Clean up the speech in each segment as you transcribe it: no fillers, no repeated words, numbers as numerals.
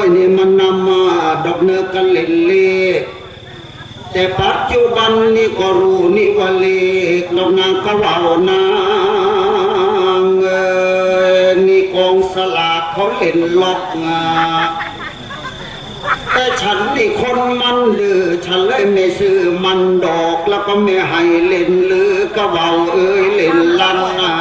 อยนี่มันนำมาดอกเนื้อกันเล่นเล่แต่ปัจจุบันนี่ก็รู้นี่ว่าเล่ดอกนางก็ว่านางนี่กองสลากเขาเล่นล็อกงาแต่ฉันนี่คนมันดื้อฉันเลยไม่ซื้อมันดอกแล้วก็ไม่ให้เล่นหรือก็เบาเล่นลันนา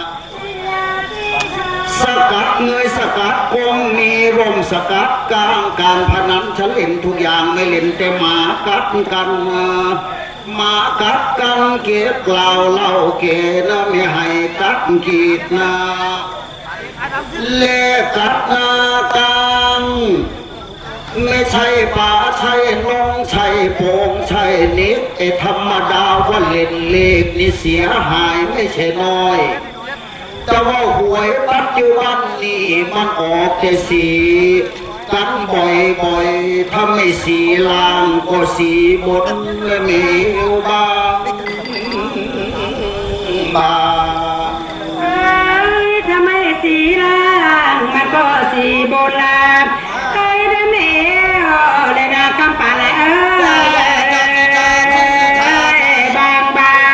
สกัดเงยสกัดคงมีร่มสกัดกลางการพนันฉันเล่นทุกอย่างไม่เล่นแต่หมากัดกันมากัดกันเกลียดกล่าวเล่าเกนะไม่ให้กัดกีดนาเล่กัดนากังไม่ใช่ป่าใช่น้องใช่โป่งใช่นิดธรรมดาว่าเล่นเลขนี่เสียหายไม่ใช่น้อยแต่ว่าหวยปัจจุบันนี่มันออกแต่สีกันบ่อยๆถ้าไม่สีล่างก็สีบนและมีบ้างถ้าไม่สีล่างมันก็สีบนล่างใครได้แม่เลยนะกำปั้นบาง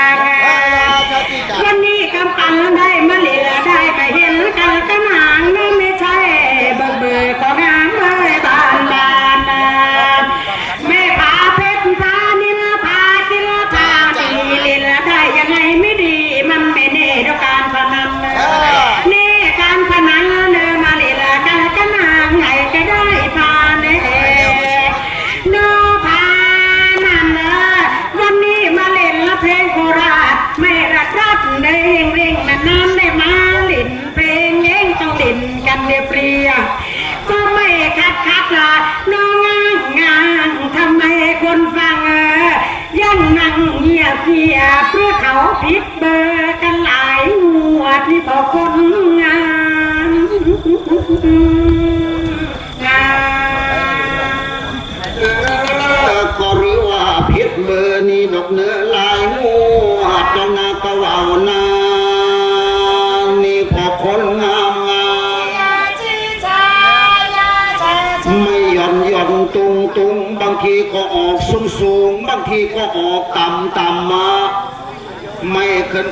วันนี้กำปั้นได้มาเหลือได้ไปเห็นกันกันหางนั่นไม่ใช่เบื่อของหางเลยบานแม่พาเพชรพานิลพาจิลพาดีลีลได้ยังไงไม่ดีมันไม่เน่ด้วยการพนันเน่การพนันเดินมาลีลากันกันหางไงก็ได้พาเน่โนพานั่นวันนี้มาเล่นละเพลงโคราชไม่รักได้เร่งนานได้มาเล่นเพลงเองต้องเล่นกันเดียเปรียก็ไม่คัดละน้องงานทำไมคนฟังยังนั่งเงียบเพื่อเขาผิดเบอร์กันหลายหัวที่พอคนงานก็รู้ว่าผิดเบอร์นี่ดอกเนื้อลายงูหัดตนาก็ว่าวนานี่พอคนงามไม่หย่อนตุงบางทีก็ออกสูงบางทีก็ออกต่ำมาไม่ขึ้น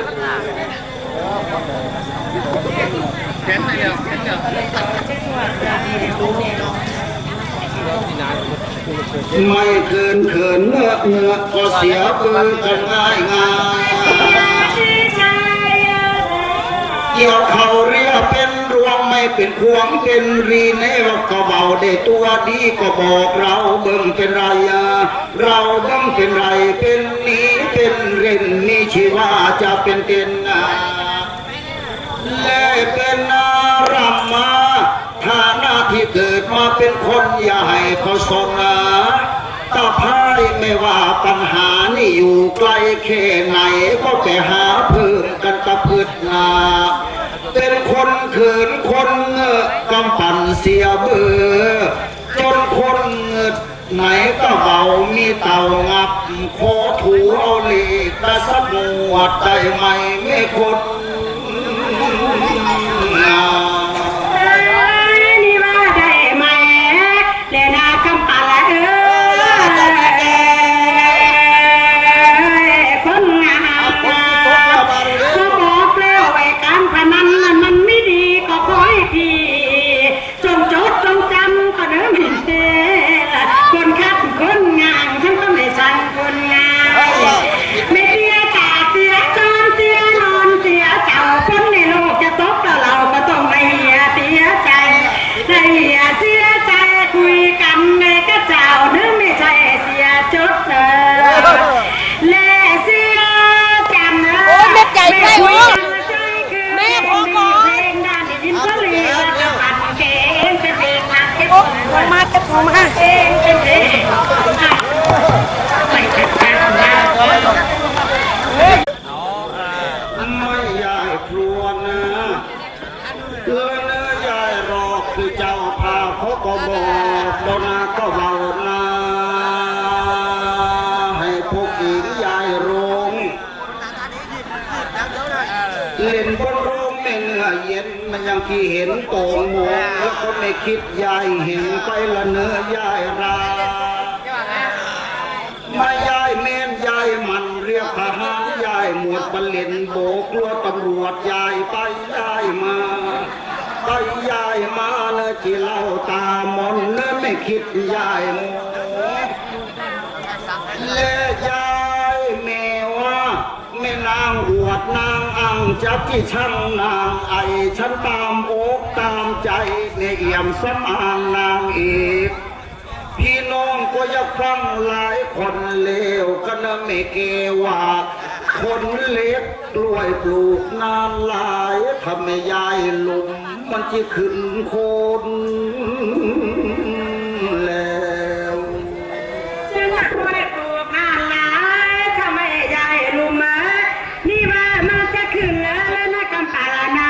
ไม่เขินเนื้อก็เสียเบื่อกันง่ายเกี่ยวเขาเรียเป็นรวงไม่เป็นควงเป็นรีในว่าก็เบาได้ตัวดีก็บอกเราเบิ่งเป็นไรเราเบิ่งเป็นไรเป็นนี้เป็นเร่นนี่ชีว่าจะเป็นเต็นและเป็นรำมาฐานะที่เกิดมาเป็นคนอย่าให้เขาสนตาพายไม่ว่าปัญหานี่อยู่ไกลแค่ไหนก็ไปหาเพิ่มกันตะพืชนาเป็นคนเขินคนกำปั่นเสียเบื่อจนคนไหนก็เบามีเต่างับโคถูเอาเล็กตะสักหวดได้ไหมไม่คนนี่ว่าได้ไหมเดนากำปั้นคนงานก็บอกแล้วไว้การพนันมันไม่ดีก็ขอให้ทีจงจดจงจำก็เดิมเห็นเด้คนคัดคนงานฉันก็ไม่สั่งคนงานไม่เสียจ่าเสียจอนเสียนอนเสียเจ้าคนในโลกจะตกแต่เราก็ต้องไม่เสียใจเสียใจคุยกันในกระเจ้าเนื้อไม่ใช่เสียจดเล่เสียจำไม่คุยกันแม่พ่อก่อนเพลงด้านดินก็เลยจะปั่นเก่งเป็นเพลงนักเก็บมาเก็บมาเองเป็นเพลงไม่จัดการนะไม่ยายครวนนะเนื้อยายรอคือเจ้าพาเขาก็บอกโดนาก็เบานาให้พวกหญิงยายโรงเล่นบนโรงไม่เหนื่อยเย็นมันยังที่เห็นโตงโมงแล้วก็ไม่คิดยายเห็นไปละเนื้อยายราไม่ยายเมนยายมันเรียกทหารยายหมวดบรรเลนโบกลัวตำรวจยายไปยายมาไปยายมาเนื้อที่เล่าตามนเนื้อไม่คิดยายโมเล่ยายแม่ว่าแม่นางอวดนางอังจับที่ช่างนางไอฉันตามอกตามใจในเอี่ยมสมอางนางเอกพี่น้องก็อยากฟังหลายคนเลวก็น่ะไม่เกว่าคนเล็กกล้วยปลูกนานหลายทำให้ยายลุมมันจะขึ้นโคนแล้วซึ่งกล้วยปลูกนานหลายทำให้ยายลุมนี่ว่ามันจะขึ้นแล้วนะกำปาลนา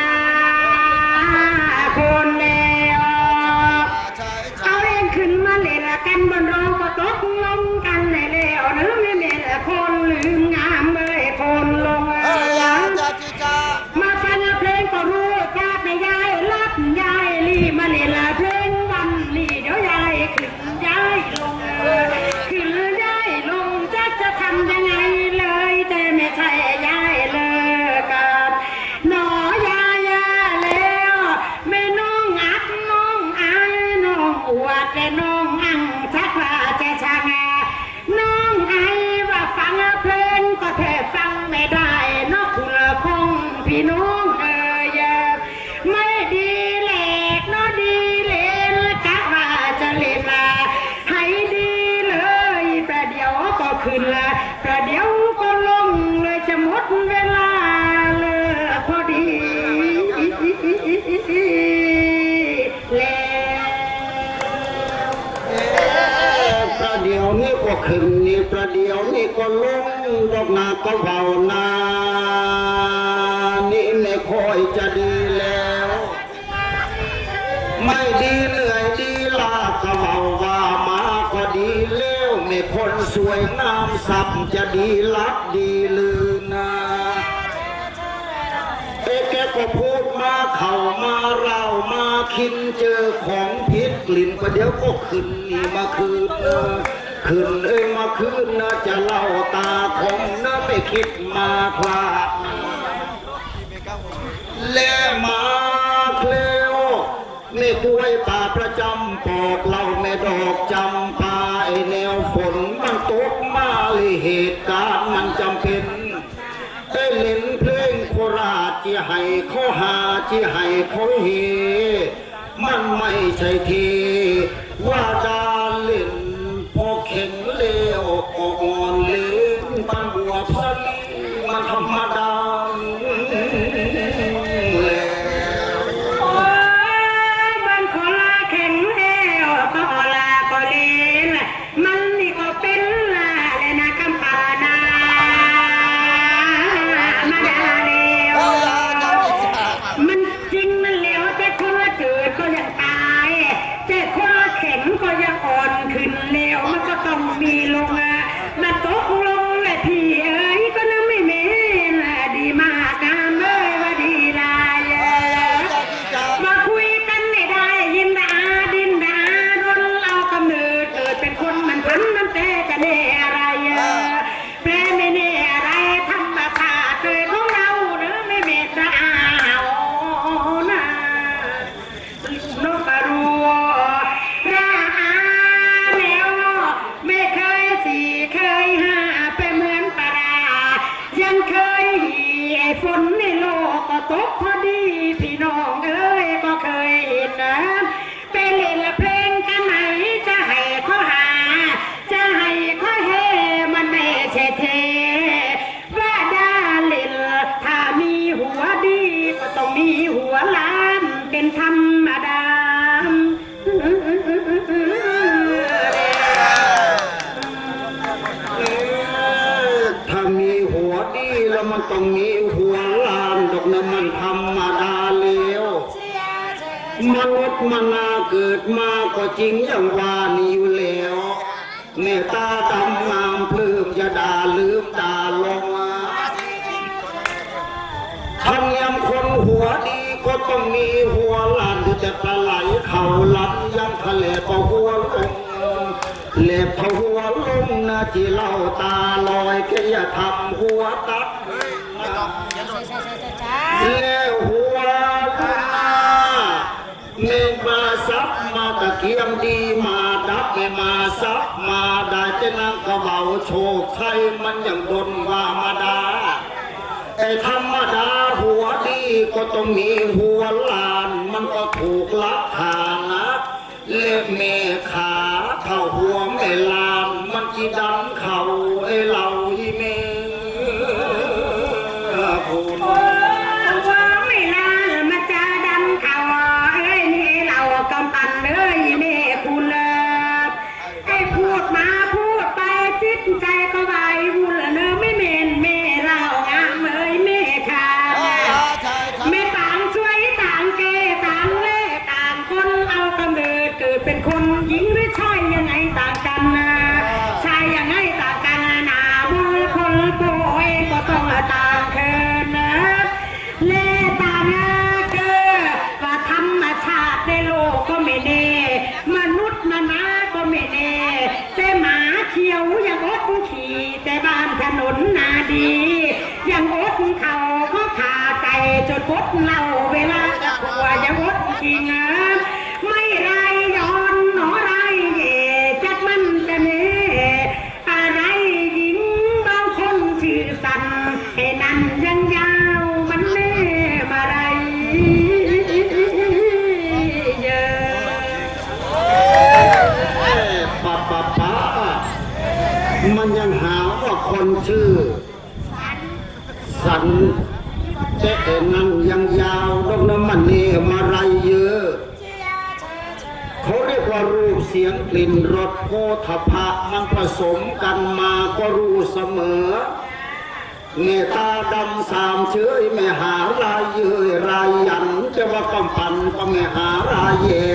คนแล้วเอาเองขึ้นมาเล่นกันบนร้องก็ตกลงกันเลยแล้วหรือไม่เล่นคนลืมงามเลยคนลงมาฟังเพลงก็รู้จักในยายรับยายลีมาเล่นเพลงวันนี้เดี๋ยวยายขึ้นยายลงขึ้นยายลงจะทำยังไงเลยแต่ไม่ใช่ยายเลยกับหนอยายแล้วแม่น้องอัดน้องอายน้องอวดแต่น้องอังชักว่าจะช่างน้องไอว่าฟังเพลงก็แทบฟังไม่ได้นอกคุณคงพี่น้องไม่ดีแหลกนอดีเล่นกะว่าจะเล่นละให้ดีเลยประเดี๋ยวก็ขึ้นละประเดี๋ยวก็ลงเลยจะหมดเวลาเลยพอดีแล้วประเดี๋ยวนี้ก็ขึ้นนี่ประเดี๋ยวนี้ก็ลงดอกนาก็เบานานี่ไม่ค่อยจะดีแล้วไม่ดีเหนื่อยดีลาก็เบาว่ามาก็ดีเลี้ยวไม่คนสวยงามสับจะดีลักดีลือนาแกก็พูดมาเข่ามาเรามาคินเจอของพิษกลิ่นประเดี๋ยวก็ขึ้นนี่มาคืนขึ้นมาคืนนะจะเล่าตาคมนะไม่คิดมาพลาดเล่มาเคลียวไม่กล้วยป่าประจำปอกเราไม่ดอกจำปาไอแนวฝนมันตกมาเลยเหตุการณ์มันจำเป็นได้เล่นเพลงโคราชที่ให้เขาหาที่ให้เขาเฮมันไม่ใช่ทีว่าดาเล่นพอเข่งเลี้ยวอ่อนเล่นปันบัวพันมันธรรมดามันขอลาแข็งเอวก็ลาก็เล่นมันนี่ก็เป็นลาเลยนะกำปานามาดาเลวมันจริงมันเลวแต่คนละเกิดก็ยังตายแต่คนละแข็งก็ยังอ่อนขึ้นเลวมันก็ต้องมีลงมันตกลงแหละพี่เอ๋ยก็น่าไม่เมนดีมากงามเลยว่าดีลายมาคุยกันไม่ได้ยินดาดินดาโดนเรากำเนิดเกิดเป็นคนมันพันมันแต่จะเน่อะไรแปลไม่เน่อะไรธรรมชาติเกิดของเราหรือไม่เมตตานะนกกระรัวราแล้วไม่เคยสี่เคยห้าไปเหมือนปลายังเคยไอ้ฝนในโลกก็ตกพอดีพี่น้องเอ้ยก็เคยเห็นนะไปเล่นเพลงกันไหนจะให้ข้อหาจะให้ข้อเฮมันไม่ใช่เทว่าดาเล่นถ้ามีหัวดีก็ต้องมีหัวล้านเป็นธรรมดาถ้ามีหัวดีแล้วมันต้องมีหัวล้านดอกนะมันธรรมดาแล้วมนุษย์มนาเกิดมาก็จริงอย่างว่านี่อยู่แล้วเมตตาดำงามปลื้มอย่าด่าลืมด่าลงธรรมเนียมคนหัวดีก็ต้องมีหัวล้านแต่ปลาไหลเข่าลันยังทะเลก็หัวลงเล็บเขาหัวลงนะจีเล่าตาลอยแค่อย่าทำหัวตัดแล้วหัวลุงเมฆมาซับมาตะเกียมดีมาดับไม่มาซับมาได้แต่นั่งกระเบาโชคไทยมันยังดนว่ามาดาไอ้ธรรมดาหัวดีก็ต้องมีหัวล้านมันก็ถูกลักฐานนะเล็บเมขาเข้าหัวไม่ลานมันจีดังเข่าไอ้เหล่าอีเมพูนว่าไม่ลามาจะดันเข่าเอ้ยนี่เรากำปั้นเลยแม่คุณเลยไอ้พูดมาพูดไปจิตใจก็ไหววุ่นเนอไม่เมนแม่เรางามเอ้ยแม่ค่ะไม่ต่างช่วยต่างเกต่างเล่ต่างคนเอากำเนิดเกิดเป็นคนหญิงหรือชายยังไงต่างกันนะชายยังไงต่างกันนะบุญคนโป่ยก็ต้องต่างเคินนะเล่ต่างเกิดว่าธรรมชาติในโลกก็ไม่แน่มนุษย์นาก็ไม่แน่แต่หมาเขียวยังอดขี่แต่บ้านถนนนาดียังอดเขาก็ขาไก่จนอดเหล้าเวลาจะกลัวยังอดขี่เงินไม่ไรย้อนหนอไรเย่จักมันจะเน่อะไรหญิงบางคนชื่อสันให้นั่นยังยาวมันเน่มาไรเยป้ามันยังหาว่าคนชื่อสันแต่นั้นยังยาวดอกน้ำมันเน่มาไรเยอะเขาเรียกว่ารูปเสียงกลิ่นรสโพธพะมันผสมกันมาก็รู้เสมอเงตาดำสามเฉยไม่หารายเยื่อรายยันจะว่ากำปั่นก็ไม่หารายแย่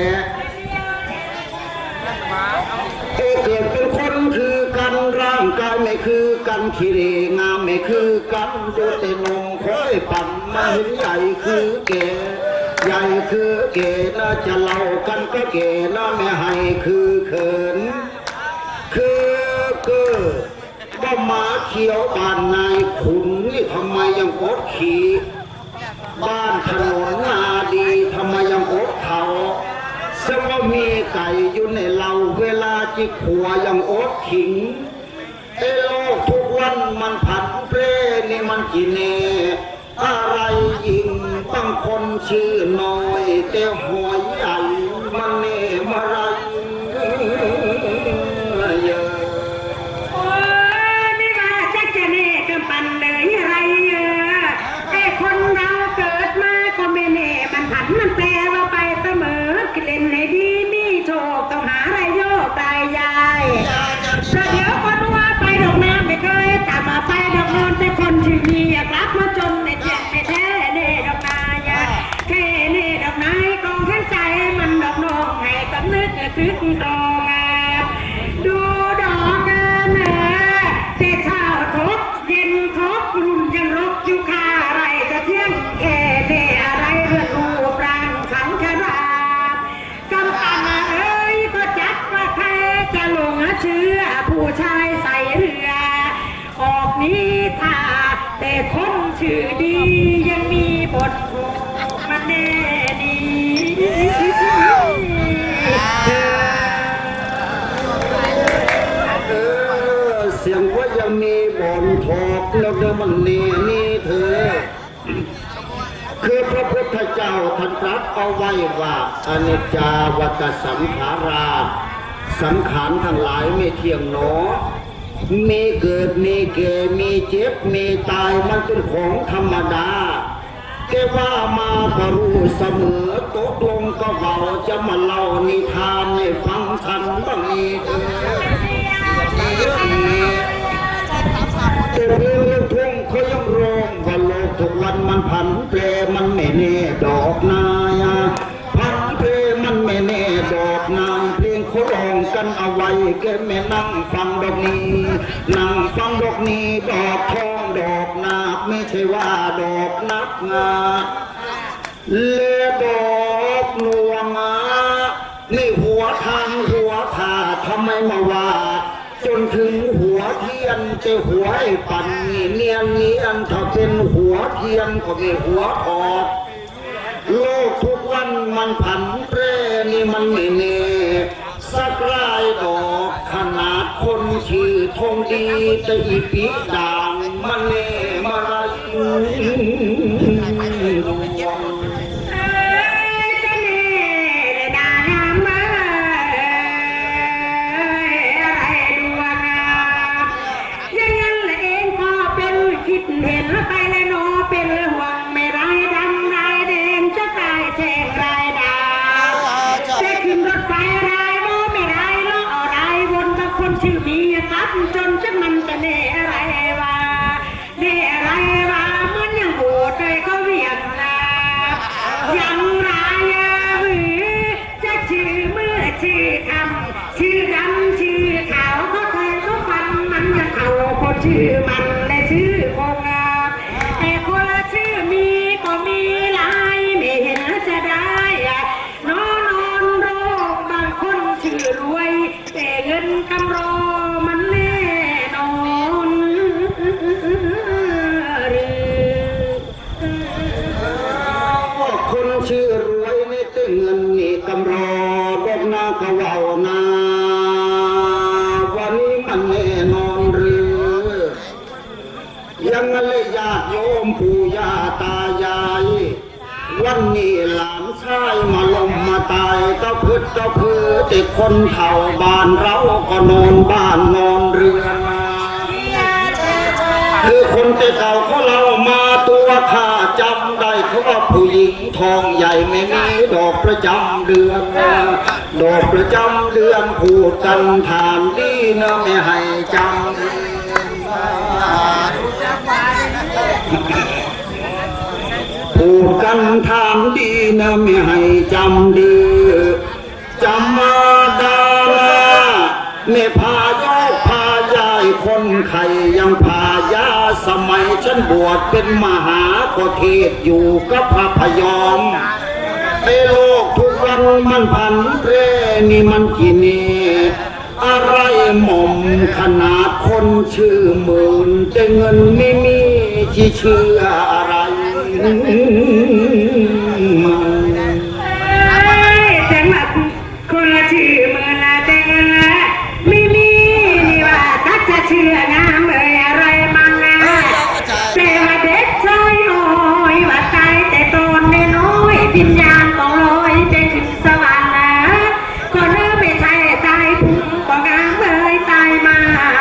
เกิดเป็นคนคือกันร่างกายไม่คือกันขี้เรงามไม่คือกันดูแต่นมค่อยปั่นมาเห็นใหญ่คือแก่ใหญ่คือเก๋น่าจะเล่ากันก็เก๋น่าไม่ให้คือเขินคือเกิดก็มาเขียวบ้านนายขุนนี่ทำไมยังกดขี่บ้านถนนนาดีทำไมยังกดเขาซึ่งว่ามีไก่อยู่ในเราเวลาจิขัวยังอดขิงไอ้โลกทุกวันมันผัดเปรนี่มันกี่เนอะไรยิงบางคนชื่อน้อยแต่หัวใหญ่มันเนมาไรเยอะโอ้ไม่ว่าจะเน่กำปั้นเลยอะไรเยอะไอ้คนเราเกิดมาก็ไม่เน่มันผันมันแปรเราไปเสมอเล่นในดีมีโชคต้องหาอะไรโยกตายยายเดี๋ยวคนว่าไปดอกน้ำไม่เคยกลับมาไปดอกนอนแต่คนชื่อมีอยากรับมาจนในเจ็บในแท้เน่ดอกนายาแค่เน่ดอกนายกองแค่ใจมันดอกนองให้สำนึกตึกกองดูดอกกันแต่เช้าทบเย็นทบรุ่นยังรบอยู่ค่าอะไรจะเที่ยงแค่เน่อะไรเรื่องรูปร่างสังขารกำปั้นเอ้ยก็จัดว่าใครจะลงเชื่อผู้ชายใส่เรือออกนี้ท่าแต่คนชื่อดียังมีบทมันแน่ดีเสียงว่ายังมีบ่นทอกแล้วเดิมมันเนนี่เธอคือพระพุทธเจ้าท่านตรัสเอาไว้ว่าอนิจจาวัฏสังขาราสังขารทั้งหลายไม่เที่ยงหนอมีเกิดมีแก่มีเจ็บมีตายมันเป็นของธรรมดาแต่ว่ามาก็รู้เสมอตกลงก็เขาจะมาเล่านิทานให้ฟังทันบ้างนี้เถิดแต่เพลงลูกทุ่งเขายังร้องว่าโลกทุกวันมันผันแปรมันไม่แน่ดอกนายผันแปรมันไม่แน่ดอกนายเพลงเขาร้องกันเอาไว้แกไม่นั่งฟังดอกนี้นั่งฟังดอกนี้ดอกทองดอกนาคไม่ใช่ว่าดอกนักงาเลดอกหลวงนี่หัวทางหัวขาทำไมมาว่าจนถึงหัวเทียนจะหัวไอ้ปั่นเนียนถ้าเป็นหัวเทียนก็มีหัวทอกโลกทุกวันมันผันเปรนี่มันไม่เน่สักรายดอกขนาดคนชื่อทงดีแต่อีปีด่างมันเน่มาไรเห็นไปเลยโนเป็นห่วงไม่ไรดำไรเด่นจะตายเช่นไรดาวจะขึ้นรถไฟไรโนไม่ไรล้อไรวนกับคนชื่อมีตับจนฉันมันจะเน่อะไรวะเน่อะไรวะเหมือนยังโหดเลยเขาเรียกนะยังไรหรือจะชื่อเมื่อชื่อคำชื่อดำชื่อขาวเขาแทงเขาฟันมันยังเขาคนชื่อมันและชื่อคงแต่คนละชื่อมีก็มีหลายไม่เห็นจะได้นอนโรคบางคนชื่อรวยแต่เงินกำโรมันแน่นอนคนชื่อรวยนี่แต่เงินนี่กำโรบอกหน้าก็ว่านาวันนี้มันแน่นอนหรือยังเลยญาติโยมปู่ย่าตายายวันนี้หลานชายมาลมมาตายก็พึ่งก็พือแต่คนเฒ่าบ้านเราก็นอนบ้านนอนเรือนมาคือคนแต่เก่าเขาเล่ามาตัวข้าจำได้เขาว่าผู้หญิงทองใหญ่ไม่มีดอกประจำเดือนดอกประจำเดือนพูดกันถามดีนะไม่ให้จำพูดกันถามดีนะไม่ให้จำดื้อจำมาดาไม่พายกพายายคนไข่ยังพายาสมัยฉันบวชเป็นมหาโคเทศอยู่กับพระพยอมในโลกทุกวันมันพันเรนี่มันกี่นี่อะไรหม่อมขนาดคนชื่อหมื่นแต่เงินไม่มีที่เชื่ออะไรแต่มาคนละชื่อเมื่อละแต่เงินละไม่มีนี่ว่าตักจะเชื่องามอะไรมันนะแต่ว่าเด็กชายน้อยว่าตายแต่ตอนน้อยวิญญาณต้องลอยไปขึ้นสวรรค์นะก็เนื้อไม่ใช่ตายพุ่งก็งามตายมา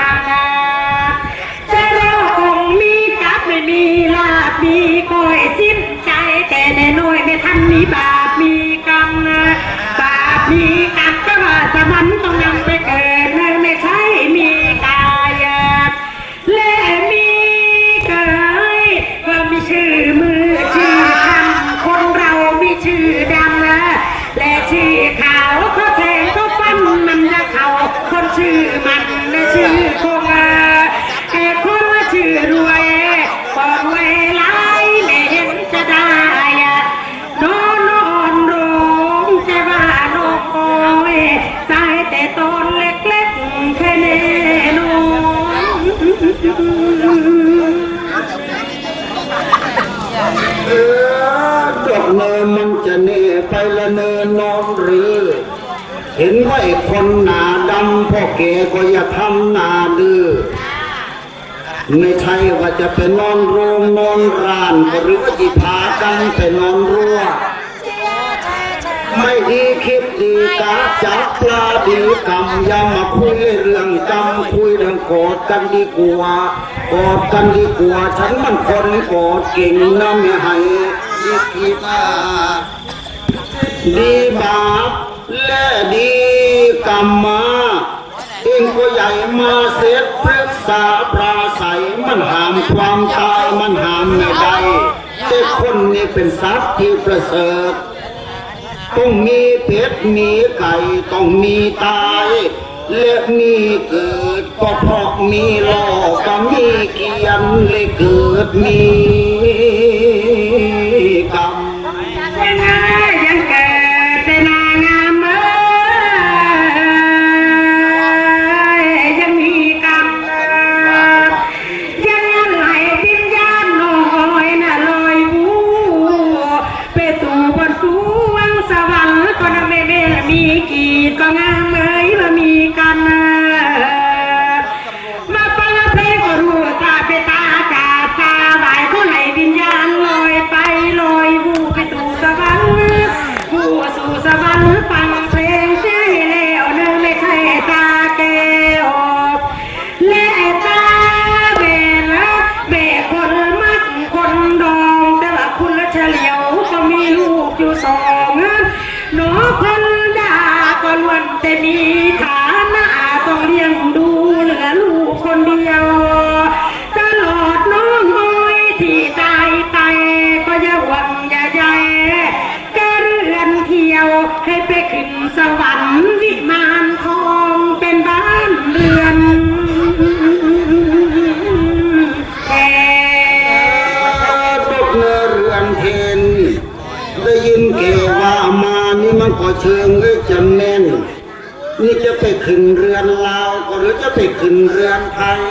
แต่เราองค์มีกับไม่มีลาบมีก้อยสิ้นใจแต่น้อยไม่ทันมีบาปมีกรรมบาปมีกรรมก็ว่าสวรรค์ต้องนำไปเกิดไม่ใช่มีกายและมีเกยว่ามีชื่อมือชื่อคำคนเรามีชื่อดำและชื่อขาวเขาแทงเขาฟันมันจะเขาคนชื่อมันและชื่อคงแต่คนว่าชื่อรวยก็รวยหลายไม่เห็นจะได้นอนโรงแต่ว่าน้อยตายแต่ตอนเล็กๆแค่แน่นอนดอกเนินมันจะเน่ไปละเนินนอนหรือเห็นว่าไอ้คนหนาดำพ่อแกก็อย่าทำหนาดื้อไม่ใช่ว่าจะไปนอนโรงนอนร้านหรือว่าจิพากันไปนอนรั่วไม่ดีคิดดีกะจับปลาดีกรรมอย่ามาคุยเรื่องกรรมคุยเรื่องโกรธกันดีกว่ากอดกันดีกว่าฉันมันคนโกรธเก่งนะไม่ให้ดีคิดดีบาปและดีกรรมมาเองก็ใหญ่มาเสร็จปรึกษาปราศัยมันห้ามความตายมันห้ามไม่ได้แต่คนนี้เป็นทรัพย์ที่ประเสริฐต้องมีเป็ดมีไก่ต้องมีตายและมีเกิดก็เพราะมีโลกก็มีเกียรติเลยเกิดมีกรรมวนแต่มีฐานะต้องเลี้ยงดูเหลือลูกคนเดียวตลอดน้องอ้อยที่ตายไปก็อย่าหวังอย่าใยก็เรือนเที่ยวให้ไปขึ้นสวรรค์วิมานทองเป็นบ้านเรือนได้ยินเกว่ามานี่มันก็เชิงไอ้จำแน่นนี่จะไปขึ้นเรือนลาวก็หรือจะไปขึ้นเรือนไทย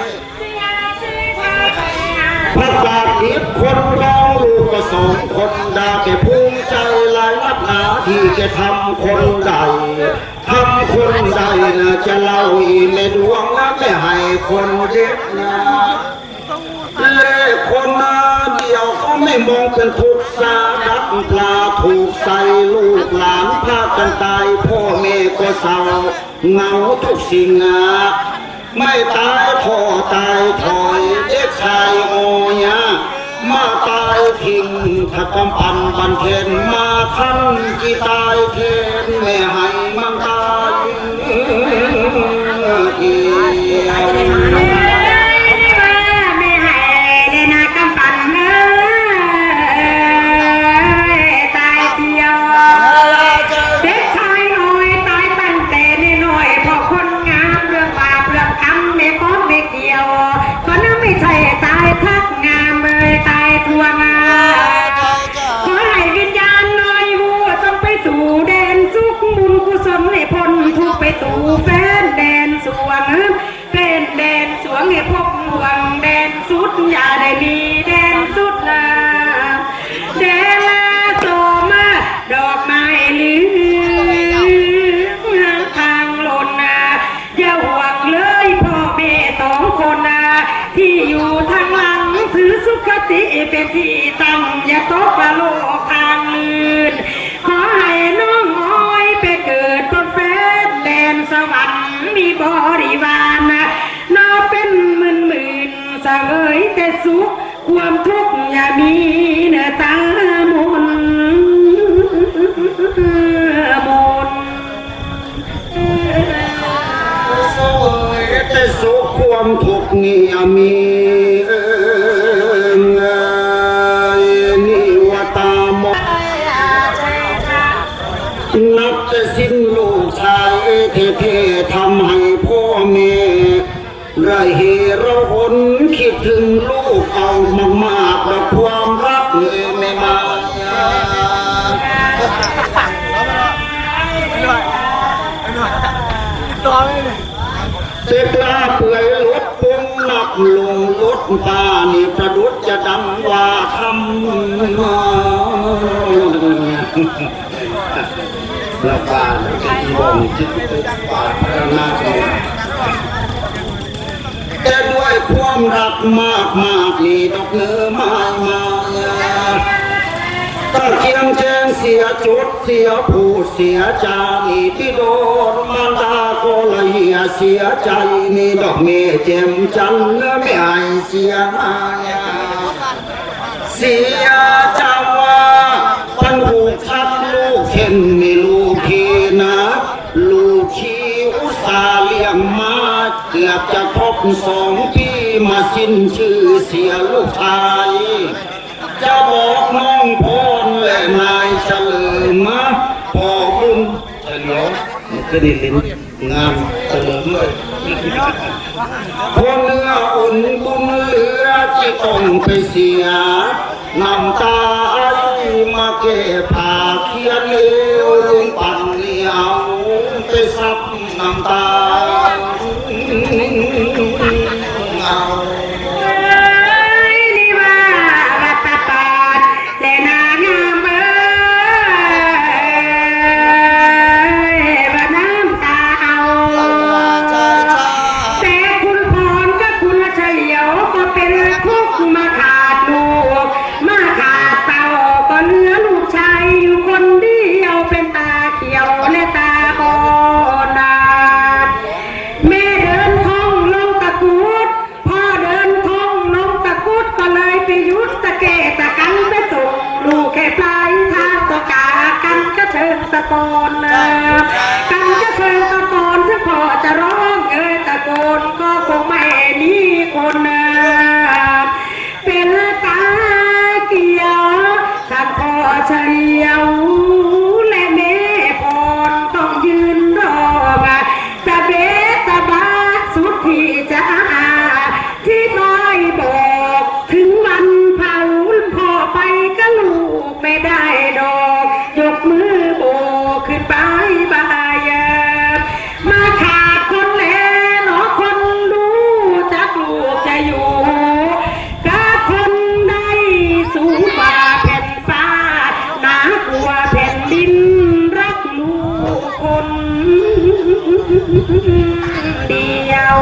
พระบาทเดียบคนร้องลูกก็สองคนดาแกภูมิใจหลายนักหนาที่จะทำคนใดทำคนใดนะจะเล่าอีในดวงและไม่ให้คนเด็กนะเล่คนเดียวก็ไม่มองเป็นทุกข์สาดับปลาถูกใส่ลูกหลานพากันตายพ่อแม่ก็เศร้าเหงาทุกสิ่งไม่ตายท่อตายถอยเด็กชายโอยมาตายทิ้งถ้ากำพันบันเทนมาทันกี่ตายเทนไม่ให้มันตายอีตู่แฟนแดนสวงแฟนแดนสวงให้พบห่วงแดนสุดอย่าได้มีแดนสุดละแดนละโสมาดอกไม้ลือทางหล่นอย่าหวังเลยพ่อแม่สองคนที่อยู่ทางหลังถือสุขติเป็นที่ตั้งอย่าตกโลกทางลื่นขอให้น้องอ้อยไปเกิดบนแฟนแดนสวรรค์มีบริวารน่าเป็นหมื่นเสวยแต่สุขความทุกข์อย่ามีเนื้อตามนเสวยแต่สุขความทุกข์นี่อย่ามีนับแต่สิ้นลูกชายเท่ๆทำให้พ่อแม่ไรเหระหนคิดถึงลูกเอามากๆแล้วความรักไม่มาเสกลาเปื่อยลดปุ่มหนักลงลดตานี่ประดุจจะดังว่าทำมาละบาลบ่งจิตปาพระนาคแต่ด้วยความรักมากนี่ดอกเนื้อไม้มาตั้งเคียงแจ้งเสียจุดเสียผู้เสียจานี่ที่โดนมาตาก็ละเหียเสียใจนี่ดอกเมฆแจ่มจันทร์ไม่ให้เสียมาเสียจำว่าพันผูกทับลูกเห็นไม่ลูกทีนะลูกชีอุตสาเลี้ยงมาเกือบจะครบ2 ปีมาสิ้นชื่อเสียลูกชายจะบอกน้องพรและนายเฉลิมพอบุญเฉลียวมันก็ได้เห็นงานเฉลิมเลยคนเนื้ออุ่นบุญเหลือที่ต้องไปเสียน้ำตามาแก้ผ้าเขียนเลี้ยวลุงปั่นเลี้ยวไปซับน้ำตาเอาตะโกนกันก็เชิตะโกนถ้าพอจะร้องตะโกนก็คงไม่มีคนเป็นตาเกี่ยวท่านพ่อเฉลียวและแม่พรต้องยืนรอตะเบตะบาสุดที่จะที่น้อยบอกถึงวันเผาพ่อไปก็ลูกไม่ได้ดอกยกมือโบขึ้นไปบายมาขาดคนแล้วหนอคนดูจักลูกจะอยู่กับคนใดสูงกว่าแผ่นฟ้าหนากว่าแผ่นดินรักลูกคนเดียว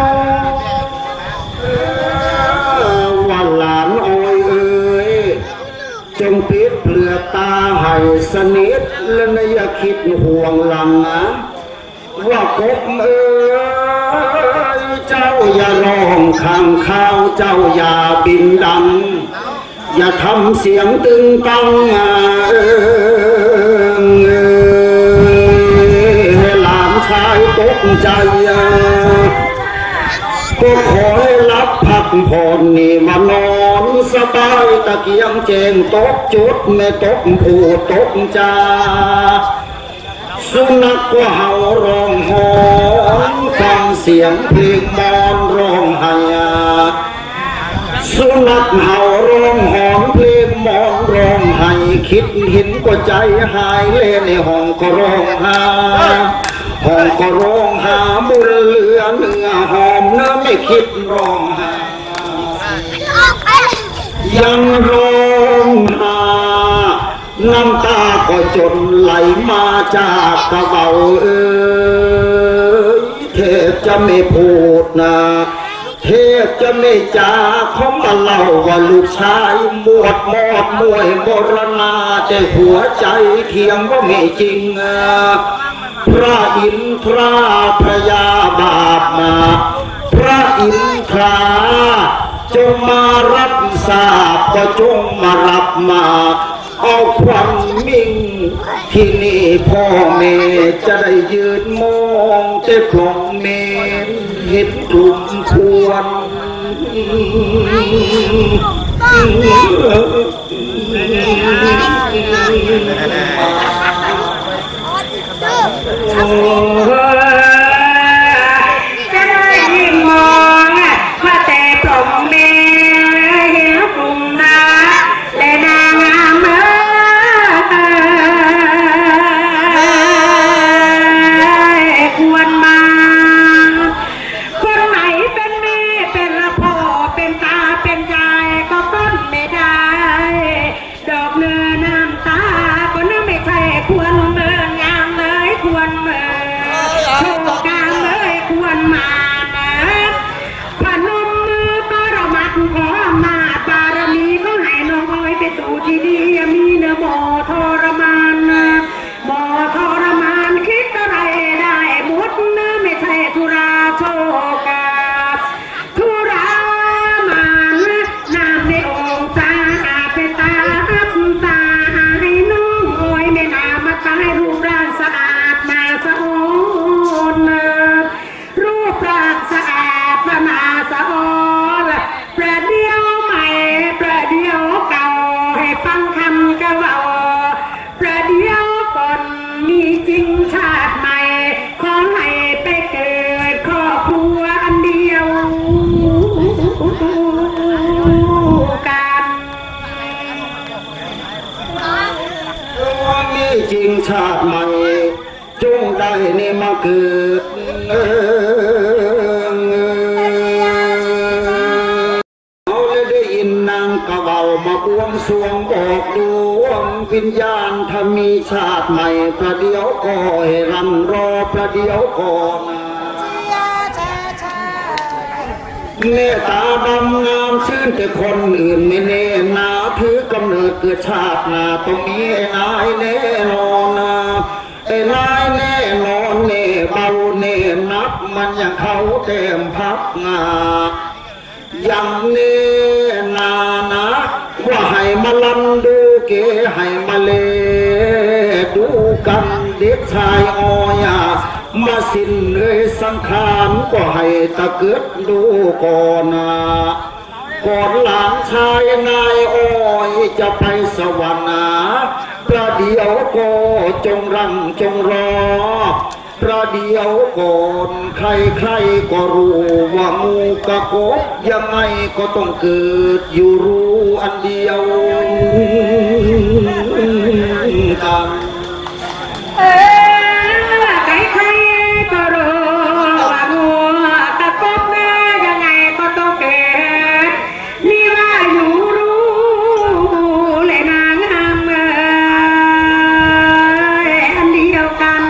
ว่าหลานอ้อยเอ๋ยจงปิดเปลือกตาให้สนิทและอย่าคิดห่วงหลังนะว่ากบเอ๋ยเจ้าอย่าร้องข้างข้าวเจ้าอย่าบินดังอย่าทำเสียงตึงตังหลานชายตกใจก็ขอให้รับพักผ่อนนี่มานอนสบายตะเกียงเจงตกจุดไม่ตกผูตกจาสุนัขก็เห่าร้องหอนฟังเสียงเพลงมอนร้องไห้สุนัขเห่าร้องหอนเพลงมอนร้องไห้คิดเห็นก็ใจหายเล่ในห้องก็ร้องไห้ห้องก็ร้องหาบุญเหลือเนื้อหอมเนื้อไม่คิดร้องหายังร้องหาน้ำตาก็จนไหลมาจากกระเป๋าเทพจะไม่พูดนะเทพจะไม่จาเขามาเล่าว่าลูกชายมวดมอดมวยบรณาแต่หัวใจเทียงว่าไม่จริงพระอินทราพระยาบาปมาพระอินทราจงมารับทราบก็จงมารับมาเอาควันมิ่งที่นี่พ่อแม่จะได้ยืนมองแต่พลงเมนเห็นกลุ่มควรจะได้ยิ่งมองว่าแต่ปลงเมเห็นกลุ่มนาและนางงามควรมาคนไหนเป็นแม่เป็นพ่อเป็นตาเป็นยายก็ต้นไม่ได้ดอกเนื้อน้ำตาก็นึกไม่ใช่ควรเมืองามเลยควรเมืองโชคกามเลยควรมานะพนมมือปรมัตถ์ขอมาบารมีก็ให้น้องอ้อยไปสู่ที่ดีมีเนื้อหมอทรมานหมอทรมานคิดอะไรได้บุญเนื้อไม่ใช่ธุราโชกาธุรามานน้ำในองค์ตาเป็นตาตาให้น้องอ้อยไม่นามาตายรูปร่างสะอาดมาสะโอนรูปร่างสะอาดมาสะโอนประเดี๋ยวใหม่ประเดี๋ยวเก่าให้ฟังคำกะว่าประเดี๋ยวก่อนมีจริงชาติใหม่ขอให้ไปเกิดครอบครัวอันเดียวกันมีจริงชาติใหม่จงได้นี่มาเกิดเอาเลยได้ยินนางกะเบามาบวงสรวงบอกดวงวิญญาณถ้ามีชาติใหม่ประเดี๋ยวก็ให้รำรอประเดี๋ยวก่อนเมตตาดำงามชื่นแต่คนอื่นไม่แน่นาถือกำเนิดเกิดชาติหน้าตรงนี้นายแน่นอนนะนายแน่นอนแน่เบาแน่นับมันอย่างเขาเต็มพับงาอย่างแน่นานะว่าให้มาลันดูเกให้มาเลดูกันเด็กชายอ้อยมาสิ้นสังขารก็ให้ตะเกิดดูก่อนนะก่อนหลานชายนายอ้อยจะไปสวรรค์นะประเดี๋ยวก็จงรังจงรอประเดี๋ยวก่อนใครๆก็รู้ว่างูกะกบยังไงก็ต้องเกิดอยู่รู้อันเดียวกันใครๆก็รู้ว่างูกะกบยังไงก็ต้องเกิดนี่ว่าอยู่รู้เลยนางงามอันเดียวกัน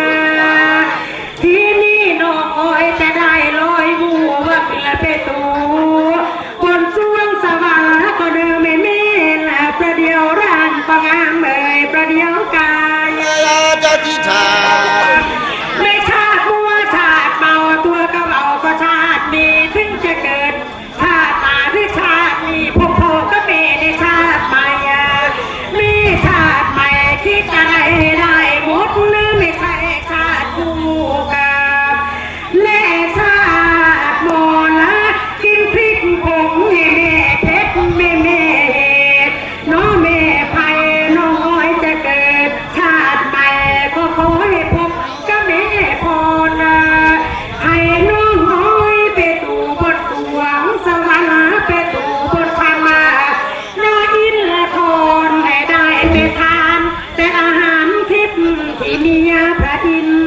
ที่นี่น้องอ้อยจะได้ลอยบัวขึ้นละไปตูบนสวงสวรรค์ก็เดินไม่เมลประเดี๋ยวร่างก็งามประเดี๋ยวกายจะที่ทาไม่ชาติบัวชาติเมาตัวก็เบาก็ชาตินี้ถึงจะเกิดชาติมาหรือชาตินี้พวกพ่อก็ไม่ได้ชาติใหม่มีชาติใหม่คิดอะไรได้หมดหรือไม่ใช่ชาติคู่กับและชาติโมละกินพริกผงแม่เพชรแม่น้องแม่ไผ่น้องอ้อยจะเกิดชาติใหม่ก็ขอให้พบกับแม่พรให้น้องอ้อยไปตู่บนสวงสวรรค์ไปตู่บนธรรมนาอินละทนให้ได้ไปทานแต่อาหารทิพย์ที่มีพระอินทร์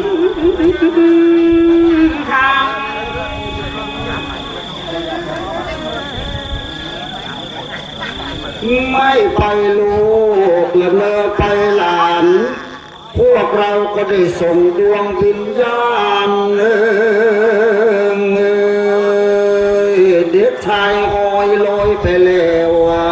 ทำไม่ไปลูกและเมื่อไปหลานพวกเราก็ได้ส่งดวงวิญญาณเด็กชายอ้อยลอยไปแล้ว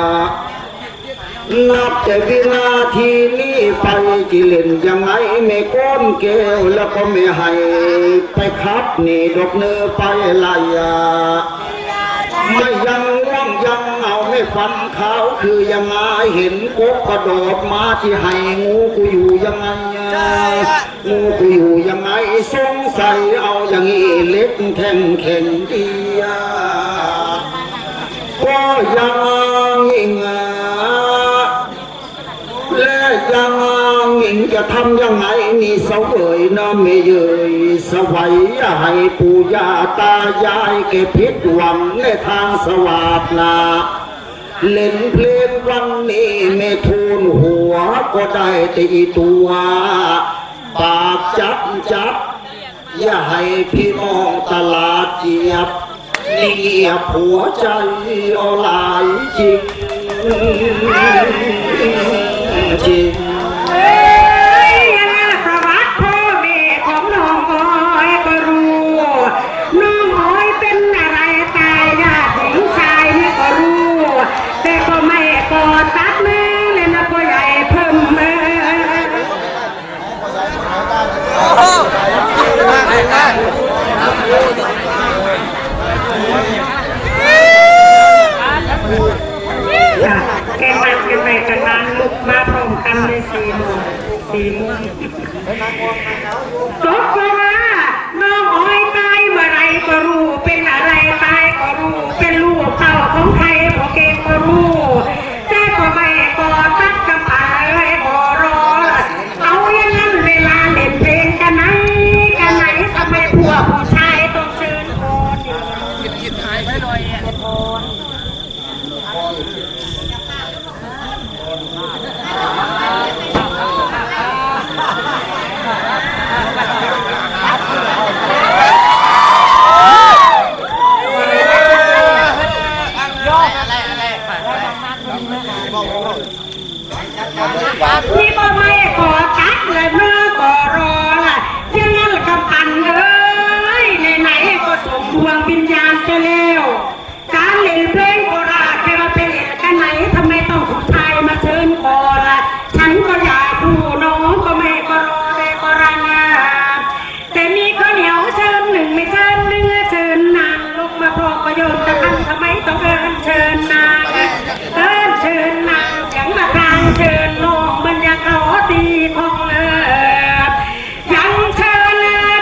นับแต่วินาทีนี้ไปจิเล่นยังไงไม่ก้นแก้วแล้วก็ไม่ให้ไปครับนี่ดอกเนื้อไปลายไม่ยังว่างยังเอาให้ฟันขาวคือยังไงเห็นกบกระโดดมาที่ให้งูกูอยู่ยังไงงูกูอยู่ยังไงสงสัยเอาอย่างนี้เล็กแท่งแข็งดีก็ยังอิงและยังอิงจะทำยังไงนี่เสวยนะไม่เยยสวัยให้ปู่ย่าตายายแกผิดหวังในทางสวัสดิ์นาเล่นเพลงวันนี้ไม่ทูลหัวก็ได้ตีตัวปากจับอย่าให้พี่น้องตลาดเจียบนี่ผัวใจเอาหลายจริงประวัติพ่อแม่ของน้องอ้อยก็รู้น้องอ้อยเป็นอะไรตายญาติหญิงชายนี่ก็รู้แต่ก็ไม่กอดตัดมือเลยนะพ่อใหญ่เพิ่มแกมากันไปกันนานลุกมาพร้อมกันใน4 โมงตกลงว่าน้องอ้อยตายเมื่อไรก็รู้เป็นอะไรตายก็รู้เป็นลูกเต่าของใครพอเก่งก็รู้แต่ก็ไม่กอดตัดกับอะไรก็รอเอาอย่างนั้นเวลาเล่นเพลงกันไหนทำไมพวกผู้ชายต้องเชิญโคนกินหายไปเลยโคนนี่บ่ไม่ขอตัดเลยเมื่อก็รอล่ะยังงั้นกำปั่นเลยไหนๆก็ส่งดวงวิญญาณไปแล้วการเล่นเพลงโบราณจะมาเป็นเล่นกันไหนทำไมต้องผู้ชายมาเชิญคอล่ะฉันก็อยากดูน้องก็ไม่ก็รอได้ก็รังแต่นี่ก็เหนียวเชิญหนึ่งไม่เชิญเนื้อเชิญนางลงมาพร้อมประโยชน์จะทันทำไมต้องเชิญนางเชิญนางอย่างมาทางเชิญน้องมันอยากขอตีของยังเชิญ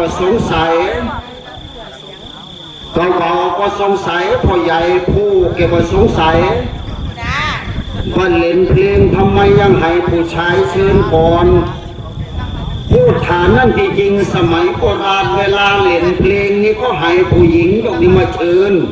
ก็สงสัยตัวเบาก็สงสัยพ่อใหญ่ผู้แกก็สงสัยว่าเล่นเพลงทำไมยังให้ผู้ชายเชิญก่อนพูดฐานนั่นจริงๆสมัยโบราณเวลาเล่นเพลงนี้ก็ให้ผู้หญิงยกนี้มาเชิญ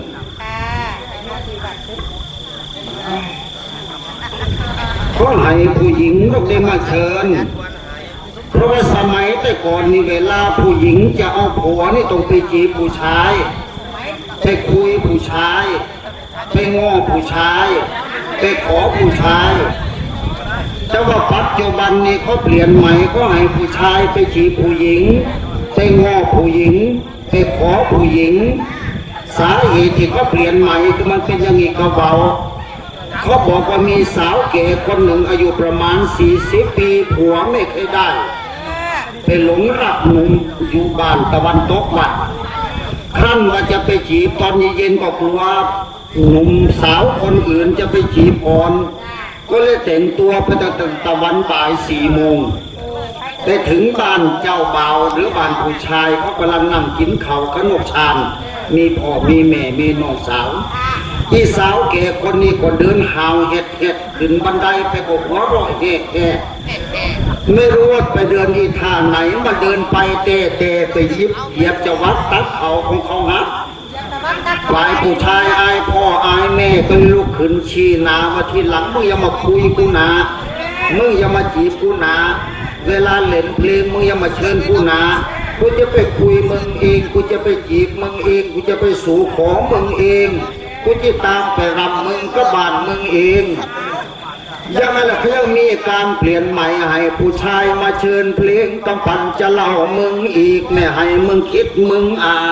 ก็ให้ผู้หญิงยกนี้มาเชิญเพราะว่าสมัยแต่ก่อนนี่เวลาผู้หญิงจะเอาผัวนี่ต้องไปจีบผู้ชายไปคุยผู้ชายไปง้อผู้ชายไปขอผู้ชายแต่ว่าปัจจุบันนี้เขาเปลี่ยนใหม่ก็ให้ผู้ชายไปจีบผู้หญิงไปง้อผู้หญิงไปขอผู้หญิงสาเหตุที่เขาเปลี่ยนใหม่คือมันเป็นอย่างนี้ก็เบาเขาบอกว่ามีสาวแก่คนหนึ่งอายุประมาณ40 ปีผัวไม่เคยได้ไปหลงรักหนุ่มอยู่บ้านตะวันตกวัดครั้นว่าจะไปจีบตอนเย็นๆก็กลัวหนุ่มสาวคนอื่นจะไปจีบก่อนก็เลยแต่งตัวไปตั้งแต่ตะวันบ่าย4 โมงไปถึงบ้านเจ้าบ่าวหรือบ้านผู้ชายเขากำลังนั่งกินข้าวขนมชานมีพ่อมีแม่มีน้องสาวที่สาวแก่คนนี้ก็เดินหาวเห็ดขึ้นบันไดไปก็หัวเราะแห่ไม่รู้ว่าไปเดินที่ท่าไหนมาเดินไปเตะไปยิบเหยียบจะวัดตัดเขาของเขาฮะฝ่ายผู้ชายอายพ่ออายแม่ก็ลุกขึ้นชี้หน้ามาทีหลังมึงอย่ามาคุยกูนะมึงอย่ามาจีบกูนะเวลาเล่นเพลงมึงอย่ามาเชิญกูนะกูจะไปคุยมึงเองกูจะไปจีบมึงเองกูจะไปสู่ของมึงเองกูจะตามไปรำมึงก็บ้านมึงเองยังไงล่ะเขายังมีการเปลี่ยนใหม่ให้ผู้ชายมาเชิญเพลงกำปั่นจะเล่ามึงอีกเนี่ยให้มึงคิดมึงอ่าน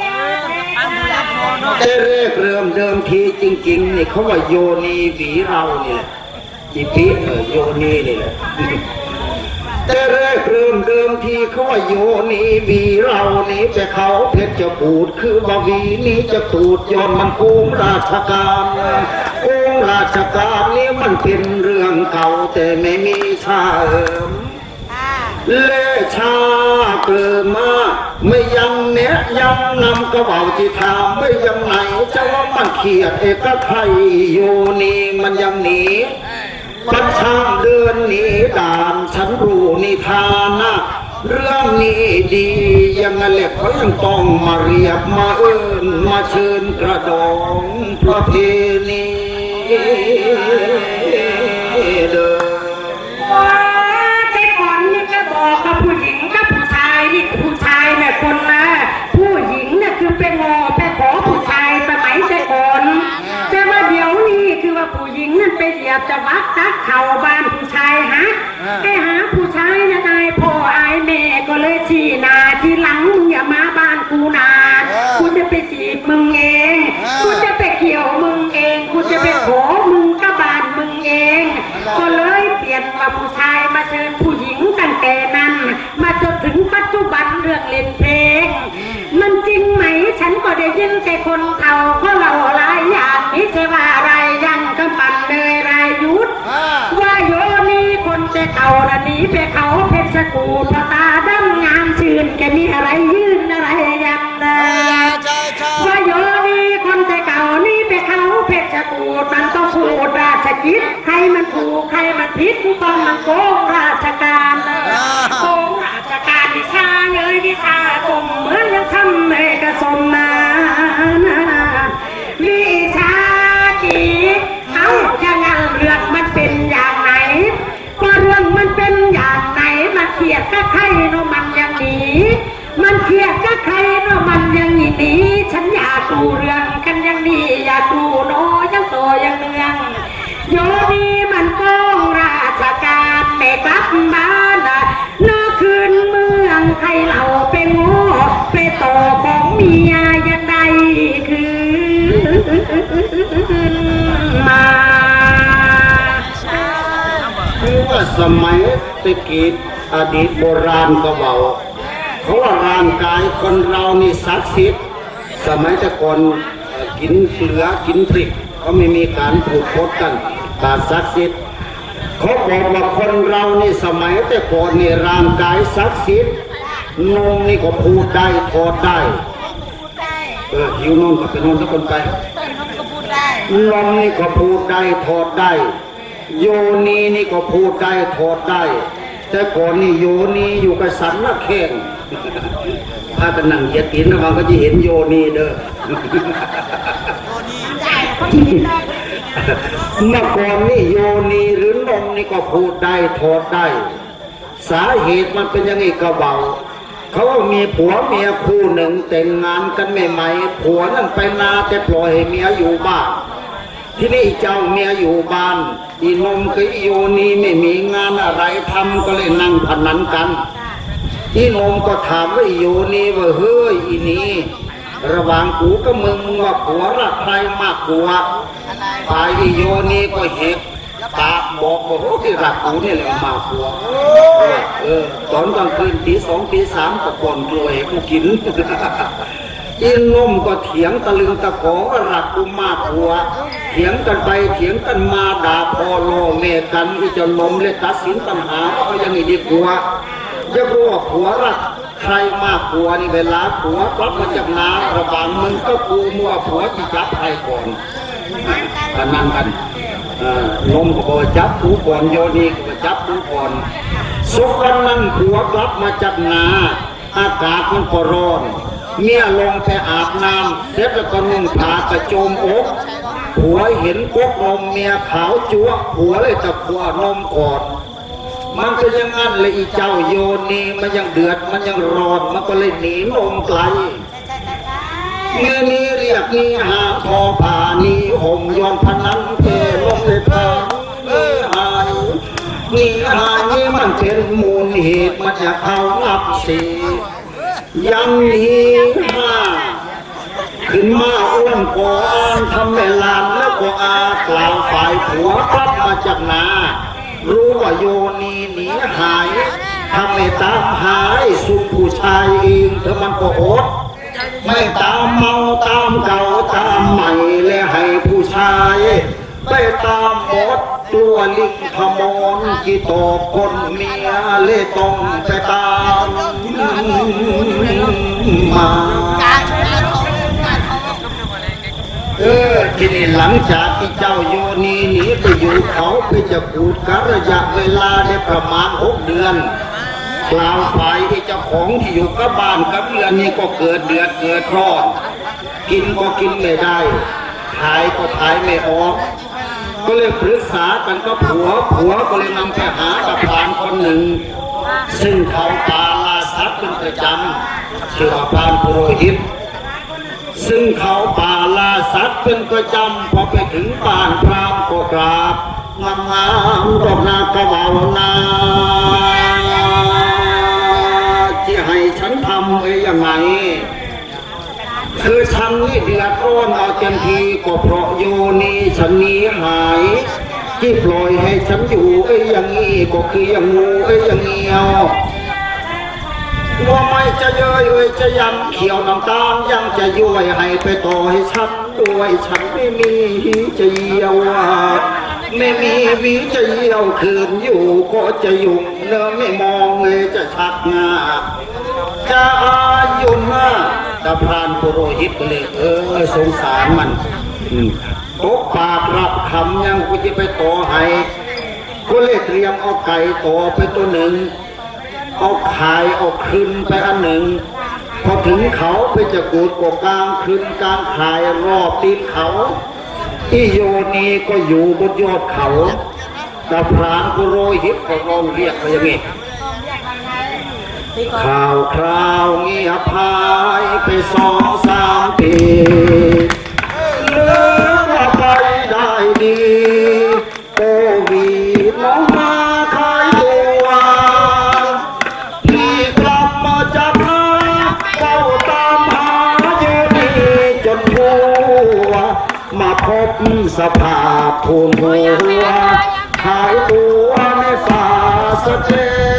แต่แรกเริ่มเดิมทีจริงๆนี่เขาว่าโยนีผีเราเนี่ยจีพีโยนีนี่แหละแต่แรกเริ่มเดิมทีเขาว่าโยนีวีเรานี้แต่เขาเพชรจะปูดคือว่าวีนี้จะตูดย้อนมันโกงราชการโกงราชการนี้มันเป็นเรื่องเก่าแต่ไม่มีชาเอิมเล่ชาเกิดมาไม่ยังเนี้ยยังนำกระเป๋าที่ทำไม่ยังไหนจะว่ามันเขียดเอกไทยโยนีมันยังหนีปัญชามเดินหนีด่านฉันรู้นิทานะเรื่องนี้ดียังไงแหละเขายังต้องมาเรียกมาเอิญมาเชิญกระดองประเพณีเดินแต่ก่อนนี่ก็บอกกับผู้หญิงกับผู้ชายนี่ผู้ชายเนี่ยคนละผู้หญิงเนี่ยคือไปงอไปขอผู้ชายสมัยแต่ก่อนแต่ว่าเดี๋ยวนี้คือว่าผู้หญิงนั่นไปเหยียบจะวัดตักเข่าบ้านผู้ชายฮะไปหาผู้ชายนะนายพ่ออายแม่ก็เลยชี้หน้าทีหลังมึงอย่ามาบ้านกูนากูจะไปจีบมึงเองกูจะไปเกี่ยวมึงเองกูจะไปขอมึงกับบ้านมึงเองก็เลยเปลี่ยนมาผู้ชายมาเชิญผู้หญิงตั้งแต่นั้นมาจนถึงปัจจุบันเรื่องเล่นเพลงมันจริงไหมฉันก็ได้ยินแต่คนเฒ่าเขาเล่าหลายอย่างนี่ใช่ว่าอะไรยังกำปั่นเลยรายยุทธว่าโยนีคนแต่เก่าระนี้ไปเขาเพชรกูลตาดำงามชื่นแกมีอะไรยื่นอะไรยันว่าโยนีคนแต่เก่านี่ไปเขาเพชรกูลมันต้องพูดราชกิจใครมันถูกใครมันผิดต้องมันโกงราชการโกงราชการวิชาเงยวิชาคมเหมือนยังทำเอกสมนาวิชาจีเอาจะงั้นเรื่องมันเป็นอย่างไหนก็เรื่องมันเป็นอย่างไหนมันเขียดก็ใครโนมันยังหนีมันเขียดก็ใครโนมันยังหนีฉันอยากดูเรื่องกันยังดีอยากดูโนยังโตยังเนืองโยนีมันโกงราชการไม่กลับบ้านนอกคืนเมืองใครเราไปโง่ไปต่อของเมียยังไงคือมาคือว่าสมัยตะกี้อดีตโบราณก็บอกเพราะว่าร่างกายคนเรานี่ศักดิ์สิทธิ์สมัยแต่ก่อนกินเกลือกินพริกก็ไม่มีการผูกโคตกันการศักดิ์สิทธิ์เขาบอกว่าคนเรานี่สมัยแต่ก่อนนี่ร่างกายศักดิ์สิทธิ์นมนี่ก็พูดได้ทอดได้หิวนมก็ไปนอนทุกคนไปนมนี่ก็พูดได้ทอดได้โยนีนี่ก็พูดได้ทอดได้แต่ก่อนนี่โยนีอยู่กับสันนักแข่งถ้ากันนั่งเหยียดกินนะมันก็จะเห็นโยนีเด้อเมื่อก่อนนี่โยนีหรือนมนี่ก็พูดได้ทอดได้สาเหตุมันเป็นยังไงกระเบาเขาว่ามีผัวเมียคู่หนึ่งแต่งงานกันใหม่ๆผัวนั่นไปนาแต่ปล่อยให้เมียอยู่บ้านที่นี่เจ้าเมียอยู่บ้านอีนมกับอีโยนีไม่มีงานอะไรทำก็เลยนั่งพนันกันอีนมก็ถามว่าอีโยนีว่าเฮ้ยอีนี้ระหว่างกูกับมึงว่าผัวรักใครมากกว่าฝ่ายอีโยนีก็เห็นปากบอกว่าโอ้ที่รักกูนี่แหละมากกว่าตอนกลางคืนตี 2 ตี 3ก็ก่อนกล้วยกูกินอีนมก็เถียงตะลึงตะขอว่ารักกูมากกว่าเถียงกันไปเถียงกันมาด่าพ่อโลเมกันอีเจ้านมเลยตัดสินปัญหาเอาอย่างนี้ดีกว่าจะรู้ว่าผัวรักใครมากกว่านี่เวลาผัวกลับมาจากนาระบางมึงก็กูมัวผัวที่จับใครก่อนนั่นกันนมก็บอกจับกูก่อนโยนีก็จับกูก่อนสุกวันนั้นผัวกลับมาจากนาอากาศมันก็ร้อนเมียลงไปอาบน้ำเสร็จแล้วก็นุ่งผ้ากระโจมอกผัวเห็นก๊กนมเมียขาวจั๊วผัวเลยตะกัวนมก่อนมันก็ยังงั้นเลยอีเจ้าโยนีมันยังเดือดมันยังร้อนมันก็เลยหนีนมไกลเมื่อนี้เรียกนี้หาทอผ่านี้ห่มย้อนพนันเทลงเลยทางนี่หายนี่มันเป็นมูลเหตุมันจะเข้านับสี่ยังนี้ห้าขึ้นมาอ้วนก่อนทำเวลาแล้วก็อากล่าวฝ่ายผัวกลับมาจากนารู้ว่าโยนีหนีหายทำไม่ตามหายสุผู้ชายเองเธอมันก็อดไม่ตามเมาตามเก่าตามใหม่และให้ผู้ชายไปตามหมดตัวลิงขมอนกี่ตอกคนเมียเลยต้องไปตามมาทีนี้หลังจากที่เจ้าโยนีหนีไปอยู่เขาไปจะพูดกันระยะเวลาได้ประมาณ6 เดือนกล่าวฝ่ายเจ้าของที่อยู่กับบ้านกับเรือนนี้ก็เกิดเดือดเกิดร้อนกินก็กินไม่ได้ถ่ายก็ถ่ายไม่ออกก็เลยปรึกษากันก็ผัวก็เลยนำไปหากับพรานคนหนึ่งซึ่งเขาปาลาสัตว์เป็นประจำชื่อว่าพรานปุโรหิตซึ่งเขาปาลาสัตว์เป็นประจำพอไปถึงบ้านพรามก็กราบงามดอกนากระเบานาที่ให้ฉันทำยังไงคือฉันนี่เดือดร้อนเอาเต็มทีก็เพราะโยนีฉันนี้หายที่ปล่อยให้ฉันอยู่อย่างนี้ก็คืออย่างงูอย่างเงี้ยวว่าไม่จะเย้ยจะยำเขียวน้ำตาลยังจะย้วยให้ไปต่อให้ฉันด้วยฉันไม่มีจะเยียวไม่มีวิจะเยียวคืนอยู่ก็จะยุ่งเนื้อไม่มองเลยจะชักหน้าจะอายุมาแต่พรานปุโรหิตเลยสงสารมันตกปากรับคำยังกูจะไปต่อให้ก็เลยเตรียมเอาไก่ต่อไปตัวหนึ่งเอาขายเอาคืนไปอันหนึ่งพอถึงเขาไปจะกูดกกลางคืนกลางขายรอบตีนเขาอีโยนีก็อยู่บนยอดเขาแต่พรานปุโรหิตก็ร้องเรียกไปอย่างนี้ข่าวคราวเงียบหายไป2-3 ปีเลือไปได้ดีโควิดน้องมาขายตัวพี่กลับมาจากหาเฝ้าตามหาโยนีจนทั่วมาพบสภาพทุ่มหัวหายตัวในฝ่าสะเท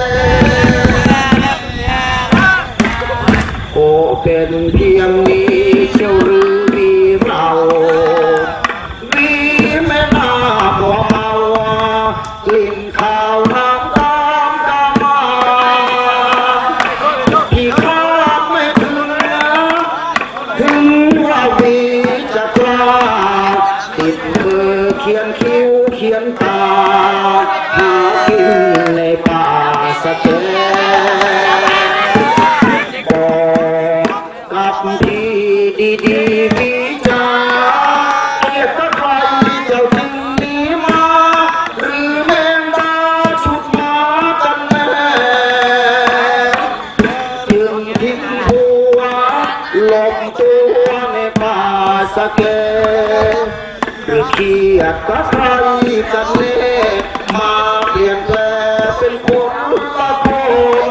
โอเป็นเพียงนี้เชียวหรือมีเรามีแม่นาบัวเมาลิ่นข่าวน้ำตามกามาพี่มีจะกล้าติดมือเขียนคิ้วเขียนตาหากินในป่าสะเก็บอกกับพี่ดีๆพี่จ๋าเกียรติใครเจ้าถึงนี้มาหรือแมงดาชุดมากันแน่จึงทิ้งหัวหลบตัวในป่าสะเก็หรือเครียดกับใครกันแน่มาเปลี่ยนแปลงเป็นคนละคน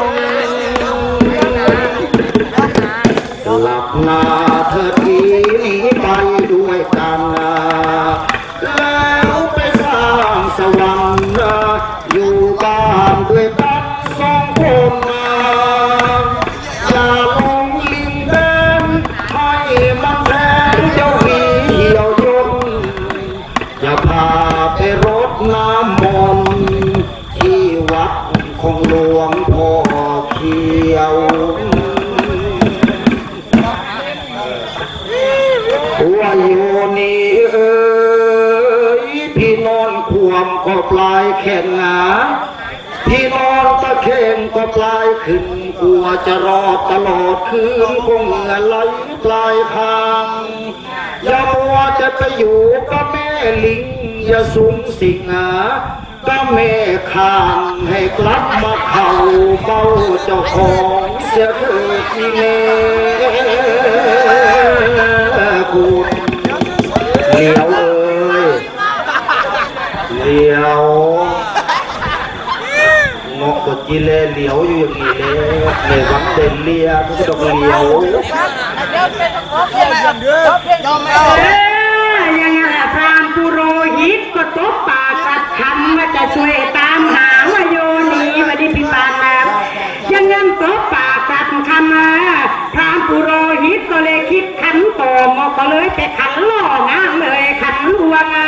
หลับหน้าเธอทีนี้ไปด้วยกันแล้วไปสร้างสวรรค์อยู่บ้านด้วยกันสองคนอย่าลงลิงแดงให้มันแทงเจ้าวีเหี่ยวยนอย่าพาไปรดน้ำมนต์ที่วัดของหลวงพ่อเขียวว่าโยนี่เอ้ยพี่นอนควมก็ปลายแขนหาพี่นอนตะเข่งก็ปลายขึ้นกลัวจะรอดตลอดคืนคงเหงื่อไหลปลายทางอย่ามัวจะไปอยู่กับแม่ลิงอย่าสูงสิงก็แม่ข้างให้กลับมาเข่าเบ้าเจ้าของเสียเถิดที่เน่คุณเลี้ยวเอ้ยเลี้ยวงอกกดจีเล่เหลียวอยู่อย่างนี้เลยในวังเด่นเลียก็ต้องเลี้ยวยังไงพรามปุโรหิตก็ตบปากกัดคำว่าจะช่วยตามหาว่าโยนีวันนี้พิบาลแล้วยังงั้นตบปากกัดคำพรามปุโรหิตก็เลยคิดขันต่อมาก็เลยไปขันล่อน้ำเลยขันลวง